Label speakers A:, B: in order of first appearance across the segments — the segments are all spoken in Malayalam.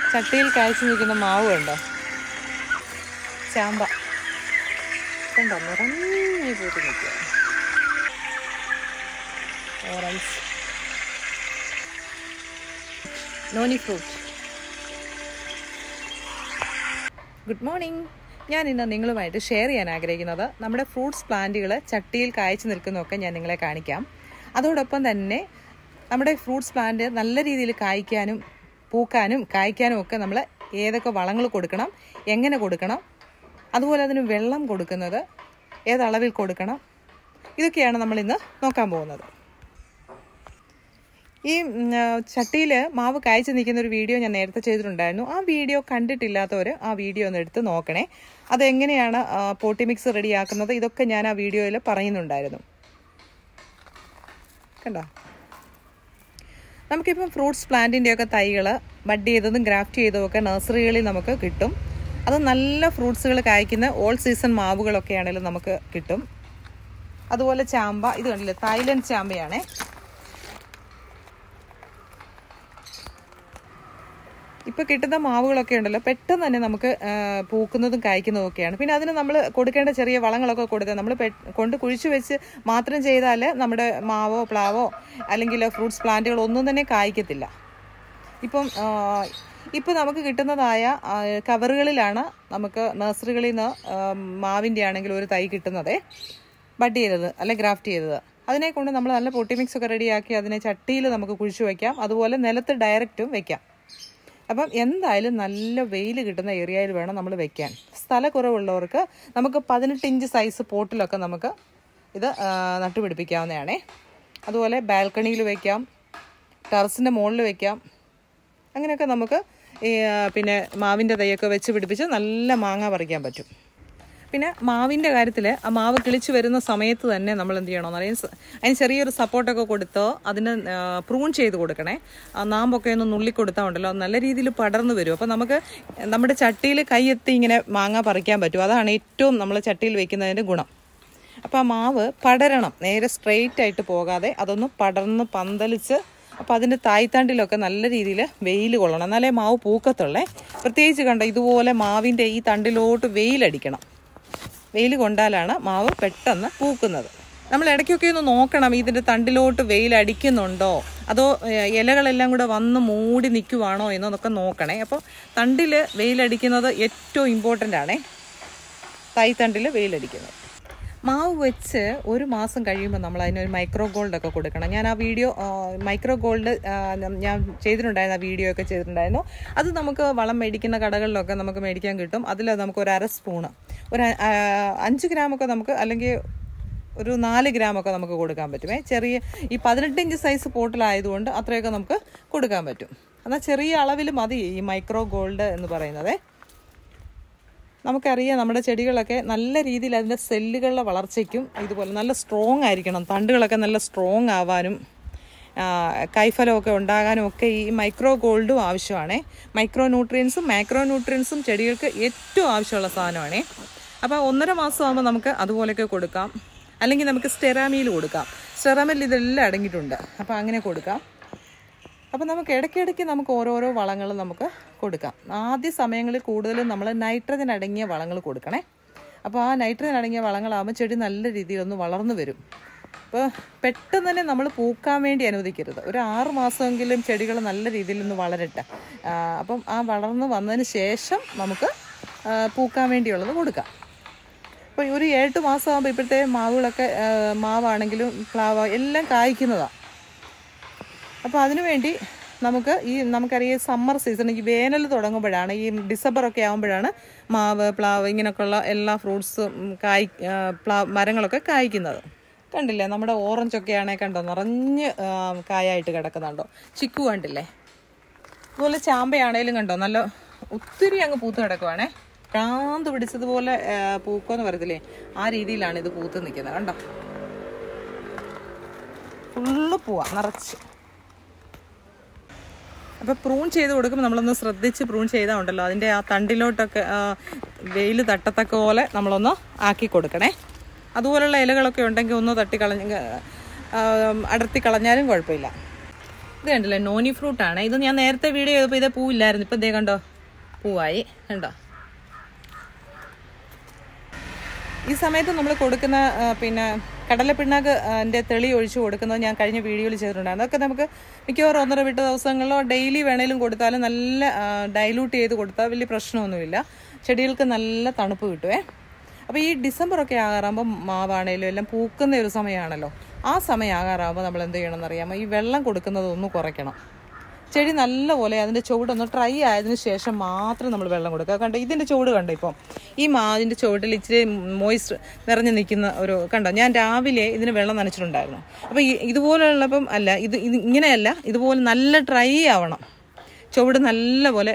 A: ചട്ടിയിൽ കായ്ച്ചു നിൽക്കുന്ന മാവ് കണ്ടോ, ചാമ്പ കണ്ടോ, നിറഞ്ഞു പൂത്ത് നിൽക്കുക. Orange, noni fruit. Good morning. ഞാൻ ഇന്ന് നിങ്ങളുമായിട്ട് ഷെയർ ചെയ്യാൻ ആഗ്രഹിക്കുന്നത് നമ്മുടെ ഫ്രൂട്ട്സ് പ്ലാന്റുകൾ ചട്ടിയിൽ കായ്ച്ചു നിൽക്കുന്നതൊക്കെ ഞാൻ നിങ്ങളെ കാണിക്കാം. അതോടൊപ്പം തന്നെ നമ്മുടെ ഫ്രൂട്ട്സ് പ്ലാന്റ് നല്ല രീതിയിൽ കായ്ക്കാനും പൂക്കാനും കായ്ക്കാനും ഒക്കെ നമ്മൾ ഏതൊക്കെ വളങ്ങൾ കൊടുക്കണം, എങ്ങനെ കൊടുക്കണം, അതുപോലെ അതിന് വെള്ളം കൊടുക്കുന്നത് ഏതളവിൽ കൊടുക്കണം, ഇതൊക്കെയാണ് നമ്മളിന്ന് നോക്കാൻ പോകുന്നത്. ഈ ചട്ടിയിൽ മാവ് കായ്ച്ചു നിൽക്കുന്ന ഒരു വീഡിയോ ഞാൻ നേരത്തെ ചെയ്തിട്ടുണ്ടായിരുന്നു. ആ വീഡിയോ കണ്ടിട്ടില്ലാത്തവർ ആ വീഡിയോ ഒന്ന് എടുത്ത് നോക്കണേ. അതെങ്ങനെയാണ് പോട്ടി മിക്സ് റെഡിയാക്കുന്നത് ഇതൊക്കെ ഞാൻ ആ വീഡിയോയിൽ പറയുന്നുണ്ടായിരുന്നു. കണ്ടോ, നമുക്കിപ്പം ഫ്രൂട്ട്സ് പ്ലാന്റിൻ്റെയൊക്കെ തൈകൾ ബഡ് ചെയ്തതും ഗ്രാഫ്റ്റ് ചെയ്തതുമൊക്കെ നഴ്സറികളിൽ നമുക്ക് കിട്ടും. അത് നല്ല ഫ്രൂട്ട്സുകൾ കായ്ക്കുന്ന ഓൾ സീസൺ മാവുകളൊക്കെ ആണെങ്കിലും നമുക്ക് കിട്ടും. അതുപോലെ ചാമ്പ, ഇത് കണ്ടില്ലേ, തായ്ലൻഡ് ചാമ്പയാണേ. ഇപ്പോൾ കിട്ടുന്ന മാവുകളൊക്കെ ഉണ്ടല്ലോ, പെട്ടെന്ന് തന്നെ നമുക്ക് പൂക്കുന്നതും കായ്ക്കുന്നതും ഒക്കെയാണ്. പിന്നെ അതിന് നമ്മൾ കൊടുക്കേണ്ട ചെറിയ വളങ്ങളൊക്കെ കൊടുത്താൽ നമ്മൾ കൊണ്ട് കുഴിച്ചു വെച്ച് മാത്രം ചെയ്താൽ നമ്മുടെ മാവോ പ്ലാവോ അല്ലെങ്കിൽ ഫ്രൂട്ട്സ് പ്ലാന്റുകളോ ഒന്നും തന്നെ കായ്ക്കത്തില്ല. ഇപ്പം നമുക്ക് കിട്ടുന്നതായ കവറുകളിലാണ് നമുക്ക് നഴ്സറികളിൽ നിന്ന് മാവിൻ്റെ ആണെങ്കിൽ ഒരു തൈ കിട്ടുന്നത്, ബഡ് ചെയ്തത് അല്ലെ ഗ്രാഫ്റ്റ് ചെയ്തത്. അതിനെ കൊണ്ട് നമ്മൾ നല്ല പൊട്ടി മിക്സ് ഒക്കെ റെഡിയാക്കി അതിനെ ചട്ടിയിൽ നമുക്ക് കുഴിച്ചു വയ്ക്കാം. അതുപോലെ നിലത്ത് ഡയറക്റ്റും വെക്കാം. അപ്പം എന്തായാലും നല്ല വെയിൽ കിട്ടുന്ന ഏരിയയിൽ വേണം നമ്മൾ വെക്കാൻ. സ്ഥലക്കുറവുള്ളവർക്ക് നമുക്ക് 18 ഇഞ്ച് സൈസ് പോട്ടിലൊക്കെ നമുക്ക് ഇത് നട്ടുപിടിപ്പിക്കാവുന്നതാണേ. അതുപോലെ ബാൽക്കണിയിൽ വയ്ക്കാം, ടെറസിൻ്റെ മുകളിൽ വയ്ക്കാം. അങ്ങനെയൊക്കെ നമുക്ക് പിന്നെ മാവിൻ്റെ തൈയൊക്കെ വെച്ച് പിടിപ്പിച്ച് നല്ല മാങ്ങ പറിക്കാൻ പറ്റും. പിന്നെ മാവിൻ്റെ കാര്യത്തിൽ ആ മാവ് കിളിച്ച് വരുന്ന സമയത്ത് തന്നെ നമ്മൾ എന്ത് ചെയ്യണമെന്ന് അറിയാം, അതിന് ചെറിയൊരു സപ്പോർട്ടൊക്കെ കൊടുത്ത് അതിന് പ്രൂൺ ചെയ്ത് കൊടുക്കണേ. നാമ്പൊക്കെ ഒന്ന് നുള്ളിക്കൊടുത്താൽ ഉണ്ടല്ലോ നല്ല രീതിയിൽ പടർന്നു വരും. അപ്പോൾ നമുക്ക് നമ്മുടെ ചട്ടിയിൽ കൈയെത്തി ഇങ്ങനെ മാങ്ങ പറിക്കാൻ പറ്റും. അതാണ് ഏറ്റവും നമ്മൾ ചട്ടിയിൽ വയ്ക്കുന്നതിൻ്റെ ഗുണം. അപ്പോൾ ആ മാവ് പടരണം, നേരെ സ്ട്രെയിറ്റ് ആയിട്ട് പോകാതെ അതൊന്ന് പടർന്ന് പന്തലിച്ച്. അപ്പോൾ അതിൻ്റെ തായ്തണ്ടിലൊക്കെ നല്ല രീതിയിൽ വെയിൽ കൊള്ളണം, എന്നാലേ മാവ് പൂക്കത്തുള്ളേ. പ്രത്യേകിച്ച് കണ്ടോ, ഇതുപോലെ മാവിൻ്റെ ഈ തണ്ടിലോട്ട് വെയിലടിക്കണം. വെയിൽ കൊണ്ടാലാണ് മാവ് പെട്ടെന്ന് പൂക്കുന്നത്. നമ്മൾ ഇടയ്ക്കൊക്കെ ഒന്ന് നോക്കണം, ഇതിൻ്റെ തണ്ടിലോട്ട് വെയിലടിക്കുന്നുണ്ടോ അതോ ഇലകളെല്ലാം കൂടെ വന്ന് മൂടി നിൽക്കുവാണോ എന്നൊക്കെ നോക്കണേ. അപ്പോൾ തണ്ടിൽ വെയിലടിക്കുന്നത് ഏറ്റവും ഇമ്പോർട്ടൻ്റ് ആണേ, തൈത്തണ്ടിൽ വെയിലടിക്കുന്നത്. മാവ് വെച്ച് 1 മാസം കഴിയുമ്പോൾ നമ്മൾ അതിനൊരു മൈക്രോ ഗോൾഡൊക്കെ കൊടുക്കണം. ഞാൻ ആ വീഡിയോ മൈക്രോ ഗോൾഡ് ഞാൻ ചെയ്തിട്ടുണ്ടായിരുന്നു, ആ വീഡിയോ ഒക്കെ ചെയ്തിട്ടുണ്ടായിരുന്നു. അത് നമുക്ക് വളം മേടിക്കുന്ന കടകളിലൊക്കെ നമുക്ക് മേടിക്കാൻ കിട്ടും. അതിൽ നമുക്ക് ഒരു 1/2 സ്പൂണ്, ഒരു 5 ഗ്രാമൊക്കെ നമുക്ക്, അല്ലെങ്കിൽ ഒരു 4 ഗ്രാമൊക്കെ നമുക്ക് കൊടുക്കാൻ പറ്റുമേ. ചെറിയ ഈ 18 ഇഞ്ച് സൈസ് പോട്ടിലായതുകൊണ്ട് അത്രയൊക്കെ നമുക്ക് കൊടുക്കാൻ പറ്റും. എന്നാൽ ചെറിയ അളവിൽ മതി ഈ മൈക്രോ ഗോൾഡ് എന്ന് പറയുന്നത്. നമുക്കറിയാം നമ്മുടെ ചെടികളൊക്കെ നല്ല രീതിയിൽ അതിൻ്റെ സെല്ലുകളുടെ വളർച്ചയ്ക്കും ഇതുപോലെ നല്ല സ്ട്രോങ് ആയിരിക്കണം. തണ്ടുകളൊക്കെ നല്ല സ്ട്രോങ് ആവാനും കൈഫലമൊക്കെ ഉണ്ടാകാനും ഒക്കെ ഈ മൈക്രോ ഗോൾഡും ആവശ്യമാണ്. മൈക്രോ ന്യൂട്രിയൻസും മാക്രോ ന്യൂട്രിയൻസും ചെടികൾക്ക് ഏറ്റവും ആവശ്യമുള്ള സാധനമാണ്. അപ്പോൾ 1.5 മാസം ആകുമ്പോൾ നമുക്ക് അതുപോലെയൊക്കെ കൊടുക്കാം. അല്ലെങ്കിൽ നമുക്ക് സ്റ്റെറാമിയിൽ കൊടുക്കാം. സ്റ്റെറാമിൽ ഇതെല്ലാം അടങ്ങിയിട്ടുണ്ട്. അപ്പോൾ അങ്ങനെ കൊടുക്കാം. അപ്പോൾ നമുക്ക് ഇടയ്ക്കിടയ്ക്ക് നമുക്ക് ഓരോരോ വളങ്ങൾ നമുക്ക് കൊടുക്കാം. ആദ്യ സമയങ്ങളിൽ കൂടുതലും നമ്മൾ നൈട്രജൻ അടങ്ങിയ വളങ്ങൾ കൊടുക്കണേ. അപ്പോൾ ആ നൈട്രജൻ അടങ്ങിയ വളങ്ങളാകുമ്പോൾ ചെടി നല്ല രീതിയിലൊന്ന് വളർന്നു വരും. അപ്പോൾ പെട്ടെന്ന് തന്നെ നമ്മൾ പൂക്കാൻ വേണ്ടി അനുവദിക്കരുത്. ഒരു 6 മാസമെങ്കിലും ചെടികൾ നല്ല രീതിയിലൊന്ന് വളരട്ടെ. അപ്പം ആ വളർന്ന് വന്നതിന് ശേഷം നമുക്ക് പൂക്കാൻ വേണ്ടിയുള്ളത് കൊടുക്കാം. അപ്പോൾ ഒരു 7 മാസം ആകുമ്പോൾ ഇപ്പോഴത്തെ മാവുകളൊക്കെ മാവാണെങ്കിലും പ്ലാവ് എല്ലാം കായ്ക്കുന്നതാണ്. അപ്പോൾ അതിനുവേണ്ടി നമുക്കറിയാം സമ്മർ സീസൺ, ഈ വേനൽ തുടങ്ങുമ്പോഴാണ്, ഈ ഡിസംബറൊക്കെ ആകുമ്പോഴാണ് മാവ് പ്ലാവ് ഇങ്ങനെയൊക്കെയുള്ള എല്ലാ ഫ്രൂട്ട്സും മരങ്ങളൊക്കെ കായ്ക്കുന്നത്. കണ്ടില്ലേ, നമ്മുടെ ഓറഞ്ചൊക്കെ ആണെങ്കിൽ കണ്ടോ നിറഞ്ഞ് കായായിട്ട് കിടക്കുന്നുണ്ടോ. ചിക്കു കണ്ടില്ലേ, അതുപോലെ ചാമ്പയാണേലും കണ്ടോ നല്ല ഒത്തിരി അങ്ങ് പൂത്ത് കിടക്കുവാണേ. ഭ്രാന്ത് പിടിച്ചതുപോലെ പൂക്കോന്ന് പറയത്തില്ലേ, ആ രീതിയിലാണ് ഇത് പൂത്ത് നിൽക്കുന്നത്. കണ്ടോ, ഫുള്ള് പൂവാ നിറച്ച്. അപ്പോൾ പ്രൂൺ ചെയ്ത് കൊടുക്കുമ്പോൾ നമ്മളൊന്ന് ശ്രദ്ധിച്ച് പ്രൂൺ ചെയ്താൽ ഉണ്ടല്ലോ അതിൻ്റെ ആ തണ്ടിലോട്ടൊക്കെ വെയിൽ തട്ടത്തക്ക പോലെ നമ്മളൊന്ന് ആക്കി കൊടുക്കണേ. അതുപോലുള്ള ഇലകളൊക്കെ ഉണ്ടെങ്കിൽ ഒന്ന് തട്ടിക്കളഞ്ഞ് അടർത്തി കളഞ്ഞാലും കുഴപ്പമില്ല. ഇത് കണ്ടില്ലേ, നോനി ഫ്രൂട്ടാണ്. ഇത് ഞാൻ നേരത്തെ വീഡിയോ ചെയ്തപ്പോൾ ഇതേ പൂവില്ലായിരുന്നു. ഇപ്പം ഇതേ കണ്ടോ, പൂവായി. കണ്ടോ, ഈ സമയത്ത് നമ്മൾ കൊടുക്കുന്ന പിന്നെ കടലപ്പിണ്ണാക്ക് എൻ്റെ തെളി ഒഴിച്ച് കൊടുക്കുന്നത് ഞാൻ കഴിഞ്ഞ വീഡിയോയിൽ ചെയ്തിട്ടുണ്ടായിരുന്നു. അതൊക്കെ നമുക്ക് മിക്കവാറും 1.5 വിട്ട ദിവസങ്ങളിലോ ഡെയിലി വേണേലും കൊടുത്താലും നല്ല ഡൈലൂട്ട് ചെയ്ത് കൊടുത്താൽ വലിയ പ്രശ്നമൊന്നുമില്ല. ചെടികൾക്ക് നല്ല തണുപ്പ് കിട്ടുമേ. അപ്പോൾ ഈ ഡിസംബറൊക്കെ ആകാറാകുമ്പോൾ മാവാണേലും എല്ലാം പൂക്കുന്ന ഒരു സമയമാണല്ലോ. ആ സമയം ആകാറാകുമ്പോൾ നമ്മൾ എന്ത് ചെയ്യണമെന്ന് അറിയാമോ, ഈ വെള്ളം കൊടുക്കുന്നത് ഒന്ന് കുറയ്ക്കണം. ചെടി നല്ലപോലെ അതിൻ്റെ ചുവടൊന്ന് ഡ്രൈ ആയതിനു ശേഷം മാത്രം നമ്മൾ വെള്ളം കൊടുക്കുക. കണ്ടോ, ഇതിൻ്റെ ചുവട് കണ്ടോ, ഇപ്പം ഈ മാവിൻ്റെ ചുവട്ടിൽ ഇച്ചിരി മോയ്സ്റ്റ് നിറഞ്ഞു നിൽക്കുന്ന ഒരു കണ്ടോ. ഞാൻ രാവിലെ ഇതിന് വെള്ളം നനച്ചിട്ടുണ്ടായിരുന്നു. അപ്പോൾ ഇതുപോലുള്ളപ്പം അല്ല, ഇത് ഇങ്ങനെയല്ല, ഇതുപോലെ നല്ല ഡ്രൈ ആവണം. ചുവട് നല്ലപോലെ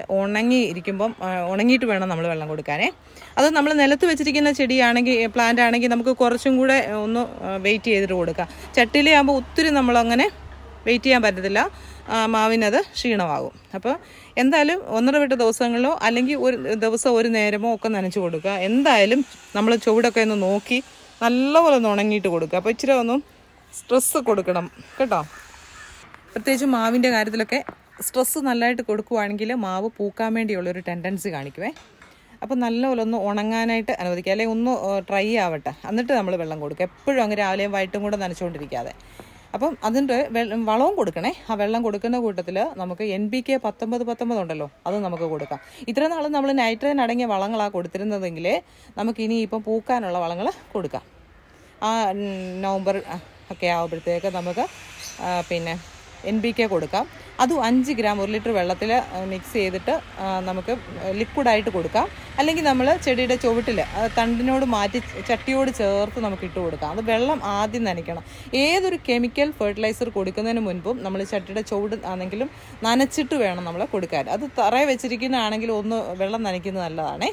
A: ഉണങ്ങിയിട്ട് വേണം നമ്മൾ വെള്ളം കൊടുക്കാനേ. അത് നമ്മൾ നിലത്ത് വെച്ചിരിക്കുന്ന ചെടിയാണെങ്കിൽ, പ്ലാന്റ് ആണെങ്കിൽ നമുക്ക് കുറച്ചും കൂടെ ഒന്ന് വെയിറ്റ് ചെയ്തിട്ട് കൊടുക്കാം. ചട്ടിയിലാകുമ്പോൾ ഒത്തിരി നമ്മളങ്ങനെ വെയിറ്റ് ചെയ്യാൻ പറ്റത്തില്ല, മാവിനത് ക്ഷീണമാകും. അപ്പോൾ എന്തായാലും 1.5 വിട്ട ദിവസങ്ങളിലോ അല്ലെങ്കിൽ ഒരു ദിവസം ഒരു നേരമോ ഒക്കെ നനച്ച് കൊടുക്കുക. എന്തായാലും നമ്മൾ ചുവടൊക്കെ ഒന്ന് നോക്കി നല്ലപോലെ ഒന്ന് ഉണങ്ങിയിട്ട് കൊടുക്കുക. അപ്പോൾ ഇച്ചിരി ഒന്നും സ്ട്രെസ്സ് കൊടുക്കണം കേട്ടോ. പ്രത്യേകിച്ച് മാവിൻ്റെ കാര്യത്തിലൊക്കെ സ്ട്രെസ്സ് നല്ലതായിട്ട് കൊടുക്കുകയാണെങ്കിൽ മാവ് പൂക്കാൻ വേണ്ടിയുള്ളൊരു ടെൻഡൻസി കാണിക്കുവേ. അപ്പോൾ നല്ലപോലെ ഒന്ന് ഉണങ്ങാനായിട്ട് അനുവദിക്കുക, അല്ലെങ്കിൽ ഒന്ന് ഡ്രൈ ആവട്ടെ, എന്നിട്ട് നമ്മൾ വെള്ളം കൊടുക്കുക. എപ്പോഴും അങ്ങ് രാവിലെയും വൈകിട്ടും കൂടെ നനച്ചുകൊണ്ടിരിക്കാതെ. അപ്പം അതിൻ്റെ വളവും കൊടുക്കണേ. ആ വെള്ളം കൊടുക്കുന്ന കൂട്ടത്തിൽ നമുക്ക് NPK 19 ഉണ്ടല്ലോ, അത് നമുക്ക് കൊടുക്കാം. ഇത്ര നാൾ നമ്മൾ നൈട്രജൻ അടങ്ങിയ വളങ്ങളാണ് കൊടുത്തിരുന്നതെങ്കിൽ നമുക്കിനി ഇപ്പം പൂക്കാനുള്ള വളങ്ങൾ കൊടുക്കാം. ആ നവംബർ ഒക്കെ ആകുമ്പോഴത്തേക്ക് നമുക്ക് പിന്നെ NPK കൊടുക്കാം. അതും 5 ഗ്രാം 1 ലിറ്റർ വെള്ളത്തിൽ മിക്സ് ചെയ്തിട്ട് നമുക്ക് ലിക്വിഡായിട്ട് കൊടുക്കാം. അല്ലെങ്കിൽ നമ്മൾ ചെടിയുടെ ചുവട്ടിൽ തണ്ടിനോട് മാറ്റി ചട്ടിയോട് ചേർത്ത് നമുക്ക് ഇട്ട് കൊടുക്കാം. അത് വെള്ളം ആദ്യം നനയ്ക്കണം. ഏതൊരു കെമിക്കൽ ഫെർട്ടിലൈസർ കൊടുക്കുന്നതിന് മുൻപും നമ്മൾ ചട്ടിയുടെ ചുവട് ആണെങ്കിലും നനച്ചിട്ട് വേണം നമ്മൾ കൊടുക്കാൻ. അത് തറയെ വെച്ചിരിക്കുന്നതാണെങ്കിൽ ഒന്ന് വെള്ളം നനയ്ക്കുന്നത് നല്ലതാണേ.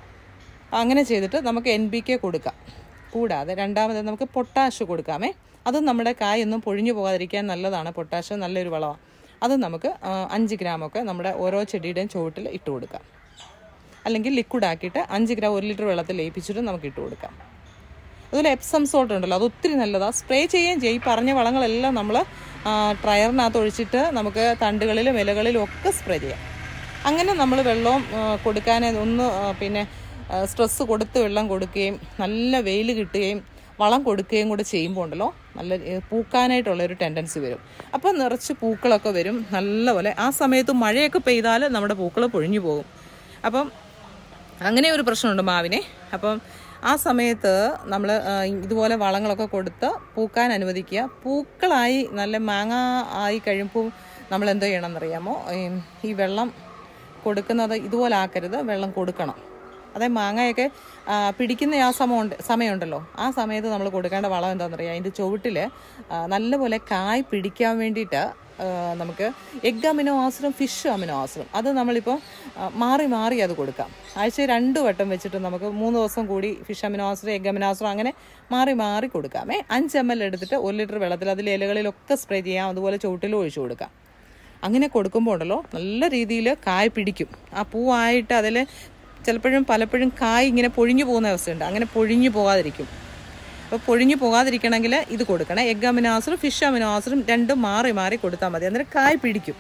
A: അങ്ങനെ ചെയ്തിട്ട് നമുക്ക് NPK കൊടുക്കാം. കൂടാതെ രണ്ടാമത് നമുക്ക് പൊട്ടാഷ് കൊടുക്കാമേ. അതും നമ്മുടെ കായൊന്നും പൊഴിഞ്ഞു പോകാതിരിക്കാൻ നല്ലതാണ്. പൊട്ടാഷ് നല്ലൊരു വളമാണ്. അത് നമുക്ക് 5 ഗ്രാമൊക്കെ നമ്മുടെ ഓരോ ചെടിയുടെയും ചുവട്ടിൽ ഇട്ട് കൊടുക്കാം. അല്ലെങ്കിൽ ലിക്വിഡാക്കിയിട്ട് 5 ഗ്രാം 1 ലിറ്റർ വെള്ളത്തിൽ ലയിപ്പിച്ചിട്ട് നമുക്ക് ഇട്ട് കൊടുക്കാം. അതുപോലെ എപ്സം സോൾട്ട് ഉണ്ടല്ലോ, അത് ഒത്തിരി നല്ലതാണ്. സ്പ്രേ ചെയ്യുകയും ചെയ്യും. ഈ പറഞ്ഞ വളങ്ങളെല്ലാം നമ്മൾ ട്രയറിനകത്ത് ഒഴിച്ചിട്ട് നമുക്ക് തണ്ടുകളിലും ഇലകളിലും ഒക്കെ സ്പ്രേ ചെയ്യാം. അങ്ങനെ നമ്മൾ വെള്ളവും കൊടുക്കാൻ ഒന്ന് പിന്നെ സ്ട്രെസ്സ് കൊടുത്ത് വെള്ളം കൊടുക്കുകയും നല്ല വെയിൽ കിട്ടുകയും വളം കൊടുക്കുകയും കൂടെ ചെയ്യുമ്പോൾ ഉണ്ടല്ലോ, നല്ല പൂക്കാനായിട്ടുള്ളൊരു ടെൻഡൻസി വരും. അപ്പം നിറച്ച് പൂക്കളൊക്കെ വരും നല്ലപോലെ. ആ സമയത്ത് മഴയൊക്കെ പെയ്താൽ നമ്മുടെ പൂക്കൾ പൊഴിഞ്ഞു പോകും. അപ്പം അങ്ങനെ ഒരു പ്രശ്നമുണ്ട് മാവിനെ. അപ്പം ആ സമയത്ത് നമ്മൾ ഇതുപോലെ വളങ്ങളൊക്കെ കൊടുത്ത് പൂക്കാൻ അനുവദിക്കുക. പൂക്കളായി നല്ല മാങ്ങ ആയി കഴിയുമ്പോൾ നമ്മൾ എന്ത് ചെയ്യണമെന്നറിയാമോ, ഈ വെള്ളം കൊടുക്കുന്നത് ഇതുപോലെ ആക്കരുത്, വെള്ളം കൊടുക്കണം. അതായത് മാങ്ങയൊക്കെ പിടിക്കുന്ന ആ സമയമുണ്ടല്ലോ, ആ സമയത്ത് നമ്മൾ കൊടുക്കേണ്ട വളം എന്താണെന്നറിയാം, അതിൻ്റെ ചുവട്ടിൽ നല്ലപോലെ കായ് പിടിക്കാൻ വേണ്ടിയിട്ട് നമുക്ക് എഗ് അമിനോ ആസിഡും ഫിഷ് അമിനോ ആസിഡും അത് നമ്മളിപ്പോൾ മാറി മാറി അത് കൊടുക്കാം. ആഴ്ചയിൽ 2 വട്ടം വെച്ചിട്ട് നമുക്ക് 3 ദിവസം കൂടി fish amino acid egg amino ആസിഡും അങ്ങനെ മാറി മാറി കൊടുക്കാമേ. 5 ml എടുത്തിട്ട് 1 ലിറ്റർ വെള്ളത്തിൽ അതിൽ ഇലകളിലൊക്കെ സ്പ്രേ ചെയ്യാം. അതുപോലെ ചുവട്ടിലും ഒഴിച്ചു കൊടുക്കാം. അങ്ങനെ കൊടുക്കുമ്പോൾ ഉണ്ടല്ലോ നല്ല രീതിയിൽ കായ് പിടിക്കും. ആ പൂവായിട്ട് അതിൽ പലപ്പോഴും കായ് ഇങ്ങനെ പൊഴിഞ്ഞു പോകുന്ന അവസ്ഥയുണ്ട്. അങ്ങനെ പൊഴിഞ്ഞു പോകാതിരിക്കും. അപ്പോൾ പൊഴിഞ്ഞു പോകാതിരിക്കണമെങ്കിൽ ഇത് കൊടുക്കണം. എഗ് അമിനോ ആസിഡും ഫിഷ് അമിനോ ആസിഡും രണ്ടും മാറി മാറി കൊടുത്താൽ മതി. അന്നേരം കായ് പിടിക്കും.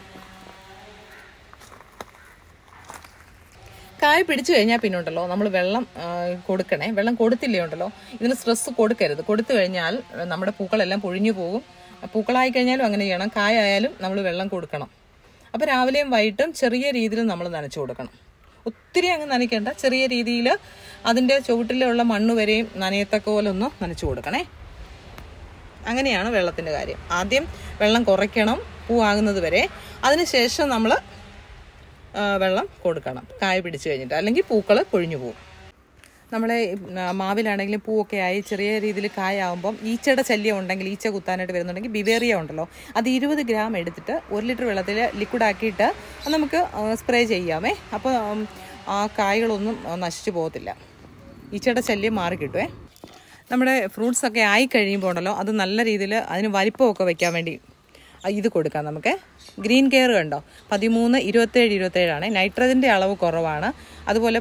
A: കായ് പിടിച്ചു കഴിഞ്ഞാൽ പിന്നെ ഉണ്ടല്ലോ നമ്മൾ വെള്ളം കൊടുക്കണേ. വെള്ളം കൊടുത്തില്ലേ ഉണ്ടല്ലോ, ഇതിന് സ്ട്രെസ്സ് കൊടുക്കരുത്. കൊടുത്തു കഴിഞ്ഞാൽ നമ്മുടെ പൂക്കളെല്ലാം പൊഴിഞ്ഞു പോകും. പൂക്കളായി കഴിഞ്ഞാലും അങ്ങനെ ചെയ്യണം. കായായാലും നമ്മൾ വെള്ളം കൊടുക്കണം. അപ്പോൾ രാവിലെയും വൈകിട്ടും ചെറിയ രീതിയിൽ നമ്മൾ നനച്ചു കൊടുക്കണം. ഒത്തിരി അങ്ങ് നനയ്ക്കേണ്ട, ചെറിയ രീതിയിൽ അതിൻ്റെ ചുവട്ടിലുള്ള മണ്ണ് വരെയും നനയത്തക്ക പോലെ ഒന്ന് നനച്ചു കൊടുക്കണേ. അങ്ങനെയാണ് വെള്ളത്തിൻ്റെ കാര്യം. ആദ്യം വെള്ളം കുറയ്ക്കണം പൂവാകുന്നത് വരെ. അതിനുശേഷം നമ്മൾ വെള്ളം കൊടുക്കണം കായ പിടിച്ചു കഴിഞ്ഞിട്ട്, അല്ലെങ്കിൽ പൂക്കൾ പൊഴിഞ്ഞു പോകും. നമ്മളെ മാവിലാണെങ്കിലും പൂവൊക്കെ ആയി ചെറിയ രീതിയിൽ കായാവുമ്പം ഈച്ചയുടെ ശല്യം ഉണ്ടെങ്കിൽ, ഈച്ച കുത്താനായിട്ട് വരുന്നുണ്ടെങ്കിൽ ബിവേറിയ ഉണ്ടല്ലോ, അത് 20 ഗ്രാം എടുത്തിട്ട് 1 ലിറ്റർ വെള്ളത്തിൽ ലിക്വിഡാക്കിയിട്ട് നമുക്ക് സ്പ്രേ ചെയ്യാമേ. അപ്പോൾ ആ കായ്കളൊന്നും നശിച്ചു പോകത്തില്ല. ഈച്ചയുടെ ശല്യം മാറി കിട്ടുമേ. നമ്മുടെ ഫ്രൂട്ട്സൊക്കെ ആയി കഴിയുമ്പോൾ ഉണ്ടല്ലോ, അത് നല്ല രീതിയിൽ അതിന് വലിപ്പമൊക്കെ വയ്ക്കാൻ വേണ്ടി ഇത് കൊടുക്കാം നമുക്ക്. ഗ്രീൻ കെയർ കണ്ടോ, 13, 27, 27 നൈട്രജൻ്റെ അളവ് കുറവാണ്. അതുപോലെ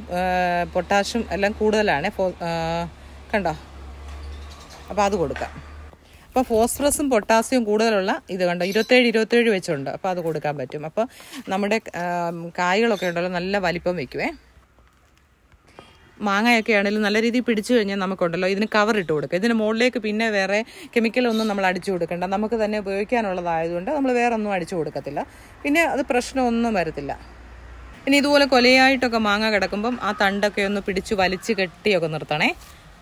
A: പൊട്ടാഷ്യം എല്ലാം കൂടുതലാണ് കണ്ടോ. അപ്പോൾ അത് കൊടുക്കാം. അപ്പോൾ ഫോസ്ഫറസും പൊട്ടാസ്യവും കൂടുതലുള്ള ഇത് കണ്ടോ 27 വെച്ചുണ്ട്. അപ്പോൾ അത് കൊടുക്കാൻ പറ്റും. അപ്പോൾ നമ്മുടെ കായ്കളൊക്കെ ഉണ്ടല്ലോ നല്ല വലിപ്പം വയ്ക്കുവേ. മാങ്ങയൊക്കെ ആണെങ്കിലും നല്ല രീതിയിൽ പിടിച്ചു കഴിഞ്ഞാൽ നമുക്കുണ്ടല്ലോ ഇതിന് കവർ ഇട്ട് കൊടുക്കുക. ഇതിന് മുകളിലേക്ക് പിന്നെ വേറെ കെമിക്കലൊന്നും നമ്മൾ അടിച്ചു കൊടുക്കണ്ട. നമുക്ക് തന്നെ ഉപയോഗിക്കാനുള്ളതായതുകൊണ്ട് നമ്മൾ വേറെ ഒന്നും അടിച്ചു കൊടുക്കത്തില്ല. പിന്നെ അത് പ്രശ്നമൊന്നും വരത്തില്ല. പിന്നെ ഇതുപോലെ കൊലയായിട്ടൊക്കെ മാങ്ങ കിടക്കുമ്പം ആ തണ്ടൊക്കെ ഒന്ന് പിടിച്ച് വലിച്ച് കെട്ടിയൊക്കെ നിർത്തണേ.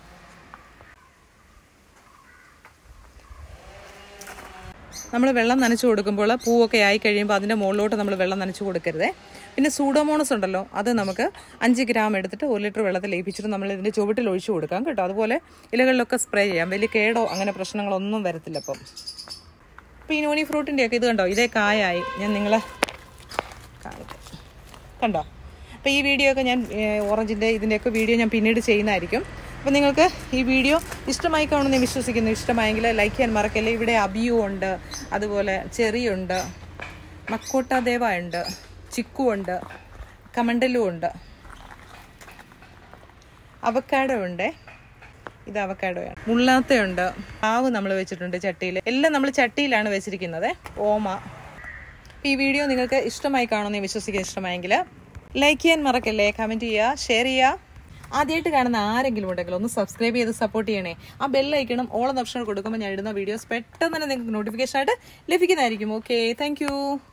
A: നമ്മൾ വെള്ളം നനച്ചു കൊടുക്കുമ്പോൾ പൂവൊക്കെ ആയി കഴിയുമ്പോൾ അതിൻ്റെ മുകളിലോട്ട് നമ്മൾ വെള്ളം നനച്ചു കൊടുക്കരുതേ. പിന്നെ സൂഡോമോണസ് ഉണ്ടല്ലോ, അത് നമുക്ക് 5 ഗ്രാം എടുത്തിട്ട് 1 ലിറ്റർ വെള്ളത്തിൽ ലയിപ്പിച്ചിട്ട് നമ്മൾ ഇതിൻ്റെ ചുവട്ടിൽ ഒഴിച്ചു കൊടുക്കാം കേട്ടോ. അതുപോലെ ഇലകളിലൊക്കെ സ്പ്രേ ചെയ്യാം. വലിയ കേടോ അങ്ങനെ പ്രശ്നങ്ങളൊന്നും വരത്തില്ല. അപ്പോൾ ഈ നോനി ഫ്രൂട്ടിൻ്റെയൊക്കെ ഇത് കണ്ടോ, ഇതേ കായായി. ഞാൻ നിങ്ങളെ കാണിക്കാം കണ്ടോ. അപ്പോൾ ഈ വീഡിയോ ഒക്കെ ഞാൻ ഓറഞ്ചിൻ്റെ ഇതിൻ്റെയൊക്കെ വീഡിയോ ഞാൻ പിന്നീട് ചെയ്യുന്നതായിരിക്കും. അപ്പോൾ നിങ്ങൾക്ക് ഈ വീഡിയോ ഇഷ്ടമായി കാണുമെന്ന് ഞാൻ വിശ്വസിക്കുന്നു. ഇഷ്ടമായെങ്കിൽ ലൈക്ക് ചെയ്യാൻ മറക്കല്ലേ. ഇവിടെ അബിയു ഉണ്ട്, അതുപോലെ ചെറിയുണ്ട്, മക്കോട്ട ദേവ ഉണ്ട്, ചിക്കു ഉണ്ട്, കമണ്ടലു ഉണ്ട്, അവക്കാഡോ ഉണ്ട്. ഇത് അവക്കാഡോയാണ്. മുള്ളാത്തയുണ്ട്, പാവ് നമ്മൾ വെച്ചിട്ടുണ്ട് ചട്ടിയിൽ. എല്ലാം നമ്മൾ ചട്ടിയിലാണ് വെച്ചിരിക്കുന്നത്. ഓമ. ഈ വീഡിയോ നിങ്ങൾക്ക് ഇഷ്ടമായി കാണുമെന്ന് ഞാൻ വിശ്വസിക്കുന്നു. ഇഷ്ടമായെങ്കിൽ ലൈക്ക് ചെയ്യാൻ മറക്കല്ലേ, കമൻറ്റ് ചെയ്യുക, ഷെയർ ചെയ്യുക. ആദ്യമായിട്ട് കാണുന്ന ആരെങ്കിലും ഉണ്ടെങ്കിൽ ഒന്ന് സബ്സ്ക്രൈബ് ചെയ്ത് സപ്പോർട്ട് ചെയ്യണേ. ആ ബെല്ലൈക്കണം ഓൾ ഓപ്ഷൻ കൊടുക്കുമ്പോൾ ഞാൻ ഇടുന്ന വീഡിയോസ് പെട്ടെന്ന് തന്നെ നിങ്ങൾക്ക് നോട്ടിഫിക്കേഷൻ ആയിട്ട് ലഭിക്കുന്നതായിരിക്കും. Okay, thank